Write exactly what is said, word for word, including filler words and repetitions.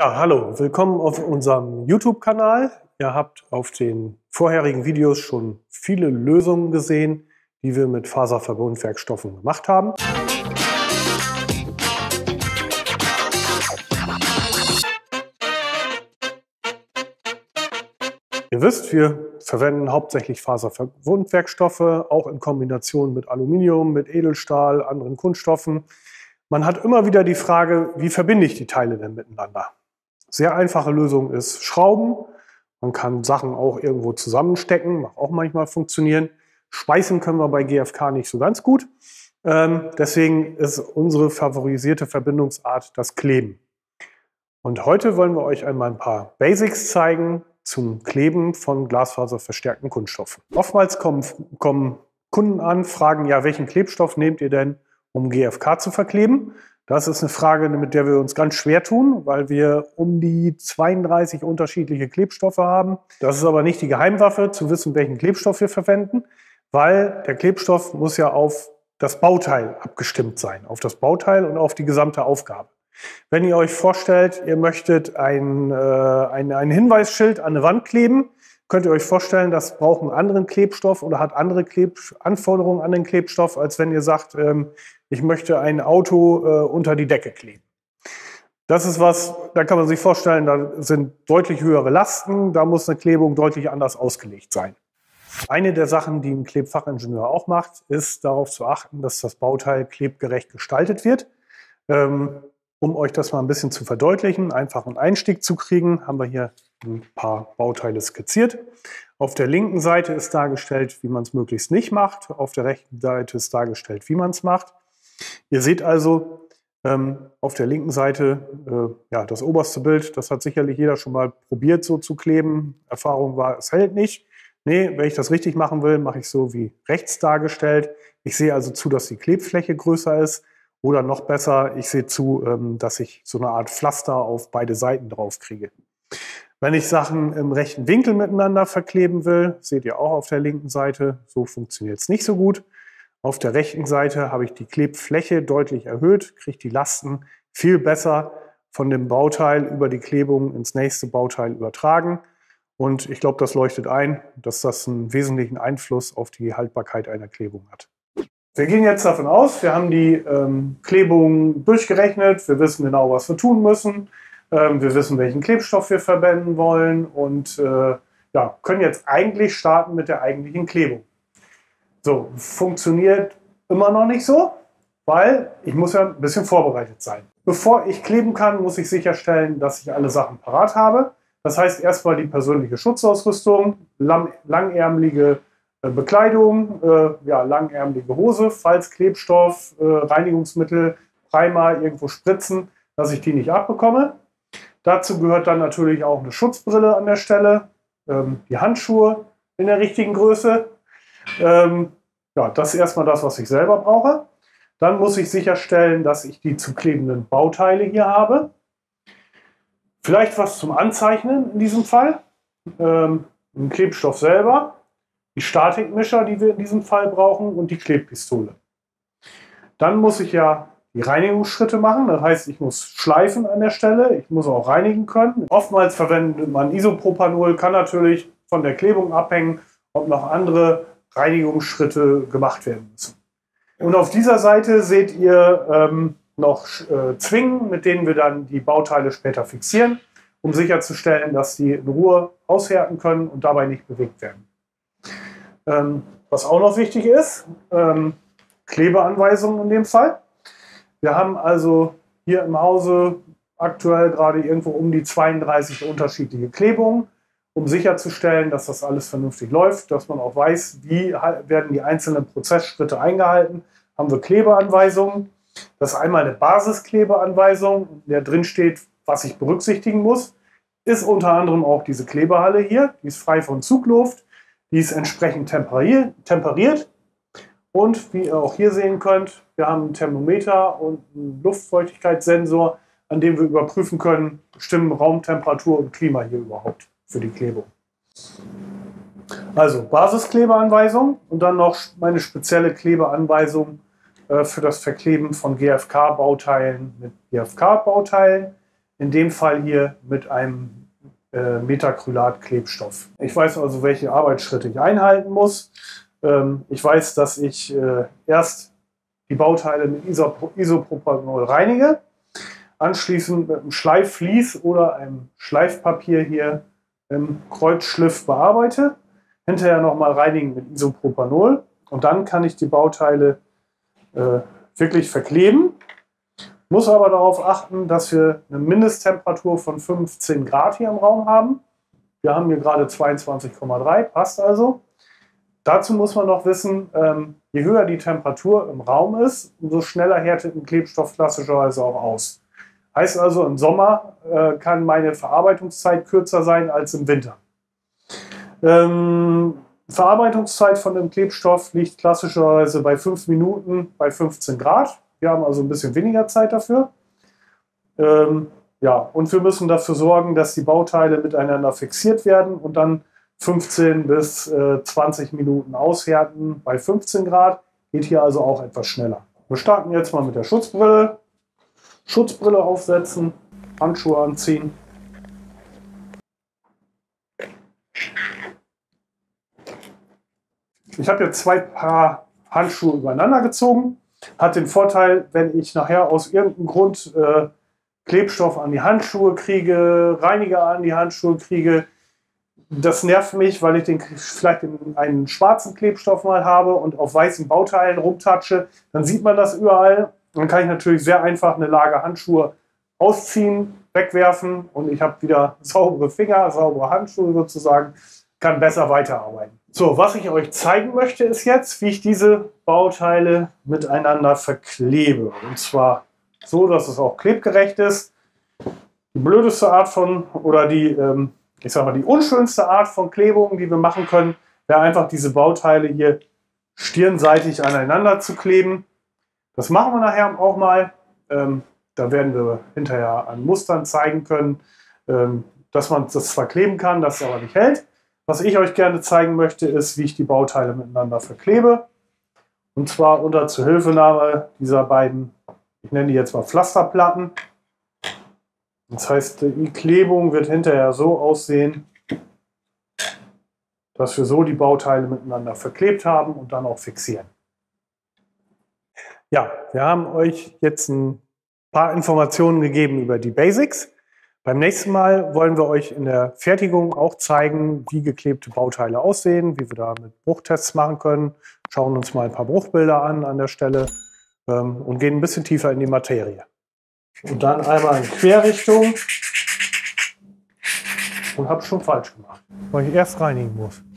Ja, hallo, willkommen auf unserem YouTube-Kanal. Ihr habt auf den vorherigen Videos schon viele Lösungen gesehen, die wir mit Faserverbundwerkstoffen gemacht haben. Ihr wisst, wir verwenden hauptsächlich Faserverbundwerkstoffe, auch in Kombination mit Aluminium, mit Edelstahl, anderen Kunststoffen. Man hat immer wieder die Frage, wie verbinde ich die Teile denn miteinander? Sehr einfache Lösung ist Schrauben. Man kann Sachen auch irgendwo zusammenstecken, mag auch manchmal funktionieren. Schweißen können wir bei G F K nicht so ganz gut. Ähm, deswegen ist unsere favorisierte Verbindungsart das Kleben. Und heute wollen wir euch einmal ein paar Basics zeigen zum Kleben von glasfaserverstärkten Kunststoffen. Oftmals kommen, kommen Kunden an, fragen, ja, welchen Klebstoff nehmt ihr denn, um G F K zu verkleben? Das ist eine Frage, mit der wir uns ganz schwer tun, weil wir um die zweiunddreißig unterschiedliche Klebstoffe haben. Das ist aber nicht die Geheimwaffe, zu wissen, welchen Klebstoff wir verwenden, weil der Klebstoff muss ja auf das Bauteil abgestimmt sein, auf das Bauteil und auf die gesamte Aufgabe. Wenn ihr euch vorstellt, ihr möchtet ein, äh, ein, ein Hinweisschild an eine Wand kleben, könnt ihr euch vorstellen, das braucht einen anderen Klebstoff oder hat andere Kleb Anforderungen an den Klebstoff, als wenn ihr sagt, ähm, ich möchte ein Auto äh, unter die Decke kleben. Das ist was, da kann man sich vorstellen, da sind deutlich höhere Lasten, da muss eine Klebung deutlich anders ausgelegt sein. Eine der Sachen, die ein Klebfachingenieur auch macht, ist darauf zu achten, dass das Bauteil klebgerecht gestaltet wird. Ähm, um euch das mal ein bisschen zu verdeutlichen, einfach einen Einstieg zu kriegen, haben wir hier ein paar Bauteile skizziert. Auf der linken Seite ist dargestellt, wie man es möglichst nicht macht. Auf der rechten Seite ist dargestellt, wie man es macht. Ihr seht also ähm, auf der linken Seite äh, ja, das oberste Bild. Das hat sicherlich jeder schon mal probiert, so zu kleben. Erfahrung war, es hält nicht. Nee, wenn ich das richtig machen will, mache ich so wie rechts dargestellt. Ich sehe also zu, dass die Klebfläche größer ist. Oder noch besser, ich sehe zu, ähm, dass ich so eine Art Pflaster auf beide Seiten drauf kriege. Wenn ich Sachen im rechten Winkel miteinander verkleben will, seht ihr auch auf der linken Seite, so funktioniert es nicht so gut. Auf der rechten Seite habe ich die Klebfläche deutlich erhöht, kriege die Lasten viel besser von dem Bauteil über die Klebung ins nächste Bauteil übertragen. Und ich glaube, das leuchtet ein, dass das einen wesentlichen Einfluss auf die Haltbarkeit einer Klebung hat. Wir gehen jetzt davon aus, wir haben die ähm, Klebung durchgerechnet, wir wissen genau, was wir tun müssen, ähm, wir wissen, welchen Klebstoff wir verwenden wollen und äh, ja, können jetzt eigentlich starten mit der eigentlichen Klebung. So, funktioniert immer noch nicht so, weil ich muss ja ein bisschen vorbereitet sein. Bevor ich kleben kann, muss ich sicherstellen, dass ich alle Sachen parat habe. Das heißt erstmal die persönliche Schutzausrüstung, lang, langärmelige Bekleidung, äh, ja, langärmelige Hose, falls Klebstoff, äh, Reinigungsmittel, Primer irgendwo spritzen, dass ich die nicht abbekomme. Dazu gehört dann natürlich auch eine Schutzbrille an der Stelle, ähm, die Handschuhe in der richtigen Größe. Ähm, ja, das ist erstmal das, was ich selber brauche. Dann muss ich sicherstellen, dass ich die zu klebenden Bauteile hier habe. Vielleicht was zum Anzeichnen in diesem Fall. Ähm, ein Klebstoff selber. Die Statikmischer, die wir in diesem Fall brauchen, und die Klebpistole. Dann muss ich ja die Reinigungsschritte machen. Das heißt, ich muss schleifen an der Stelle, ich muss auch reinigen können. Oftmals verwendet man Isopropanol, kann natürlich von der Klebung abhängen, ob noch andere Reinigungsschritte gemacht werden müssen. Und auf dieser Seite seht ihr ähm, noch äh, Zwingen, mit denen wir dann die Bauteile später fixieren, um sicherzustellen, dass die in Ruhe aushärten können und dabei nicht bewegt werden. Ähm, was auch noch wichtig ist, ähm, Klebeanweisungen in dem Fall. Wir haben also hier im Hause aktuell gerade irgendwo um die zweiunddreißig unterschiedliche Klebungen, um sicherzustellen, dass das alles vernünftig läuft, dass man auch weiß, wie werden die einzelnen Prozessschritte eingehalten. Haben wir Klebeanweisungen. Das ist einmal eine Basisklebeanweisung, in der drin steht, was ich berücksichtigen muss. Ist unter anderem auch diese Klebehalle hier, die ist frei von Zugluft. Die ist entsprechend temperiert und wie ihr auch hier sehen könnt, wir haben ein Thermometer und einen Luftfeuchtigkeitssensor, an dem wir überprüfen können, stimmen Raumtemperatur und Klima hier überhaupt für die Klebung. Also Basisklebeanweisung und dann noch meine spezielle Klebeanweisung äh, für das Verkleben von G F K-Bauteilen mit G F K-Bauteilen. in dem Fall hier mit einem äh, Metacrylat-Klebstoff. Ich weiß also, welche Arbeitsschritte ich einhalten muss. Ähm, ich weiß, dass ich äh, erst die Bauteile mit Isopro Isopropanol reinige, anschließend mit einem Schleifvlies oder einem Schleifpapier hier im Kreuzschliff bearbeite, hinterher nochmal reinigen mit Isopropanol und dann kann ich die Bauteile äh, wirklich verkleben. Muss aber darauf achten, dass wir eine Mindesttemperatur von fünfzehn Grad hier im Raum haben. Wir haben hier gerade zweiundzwanzig Komma drei, passt also. Dazu muss man noch wissen, ähm, je höher die Temperatur im Raum ist, umso schneller härtet ein Klebstoff klassischerweise auch aus. Heißt also, im Sommer äh, kann meine Verarbeitungszeit kürzer sein als im Winter. Ähm, Verarbeitungszeit von dem Klebstoff liegt klassischerweise bei fünf Minuten bei fünfzehn Grad. Wir haben also ein bisschen weniger Zeit dafür. Ähm, ja, und wir müssen dafür sorgen, dass die Bauteile miteinander fixiert werden und dann fünfzehn bis zwanzig Minuten aushärten bei fünfzehn Grad. Geht hier also auch etwas schneller. Wir starten jetzt mal mit der Schutzbrille. Schutzbrille aufsetzen, Handschuhe anziehen. Ich habe jetzt zwei Paar Handschuhe übereinander gezogen. Hat den Vorteil, wenn ich nachher aus irgendeinem Grund äh, Klebstoff an die Handschuhe kriege, Reiniger an die Handschuhe kriege, das nervt mich, weil ich den, vielleicht den, einen schwarzen Klebstoff mal habe und auf weißen Bauteilen rumtatsche, dann sieht man das überall. Dann kann ich natürlich sehr einfach eine Lage Handschuhe ausziehen, wegwerfen und ich habe wieder saubere Finger, saubere Handschuhe sozusagen, kann besser weiterarbeiten. So, was ich euch zeigen möchte, ist jetzt, wie ich diese Bauteile miteinander verklebe. Und zwar so, dass es auch klebgerecht ist. Die blödeste Art von, oder die, ähm, ich sag mal, die unschönste Art von Klebung, die wir machen können, wäre einfach diese Bauteile hier stirnseitig aneinander zu kleben. Das machen wir nachher auch mal. Ähm, da werden wir hinterher an Mustern zeigen können, ähm, dass man das zwar kleben kann, das aber nicht hält. Was ich euch gerne zeigen möchte, ist, wie ich die Bauteile miteinander verklebe. Und zwar unter Zuhilfenahme dieser beiden, ich nenne die jetzt mal Pflasterplatten. Das heißt, die Klebung wird hinterher so aussehen, dass wir so die Bauteile miteinander verklebt haben und dann auch fixieren. Ja, wir haben euch jetzt ein paar Informationen gegeben über die Basics. Beim nächsten Mal wollen wir euch in der Fertigung auch zeigen, wie geklebte Bauteile aussehen, wie wir da mit Bruchtests machen können. Schauen uns mal ein paar Bruchbilder an an der Stelle ähm, und gehen ein bisschen tiefer in die Materie. Und dann einmal in Querrichtung und habe schon falsch gemacht, weil ich erst reinigen muss.